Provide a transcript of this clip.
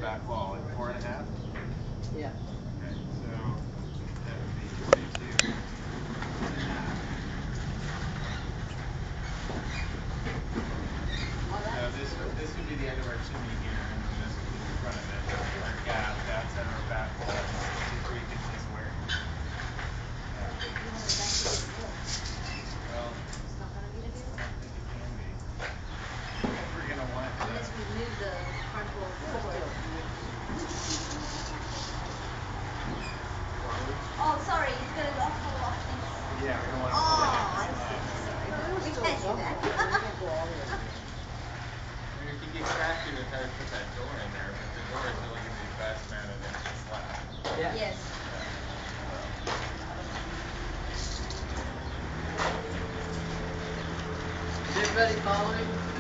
back wall? Like 4.5? Yeah. Okay, so that would be 42 and a half. So this would be the end of our chimney here, and then this would be the front of it. Our gap, that's our back wall. It's 63 inches square. Yeah. You want it back to this hill. Well, It's not gonna be the hill? I don't think it can be. If we're gonna want Unless we move the front wall Yeah, forward. still a few inches. Oh, sorry, it's gonna go fall off this. Yeah, we don't want to pull it in Oh, this I see, line. sorry. No, there's We still can't do some that. room, but we can't go all the way through. I mean, if you get crafty with how to put that door in there, but the door is only going to be the vast amount of inches left. Yeah. Yes. Is everybody following?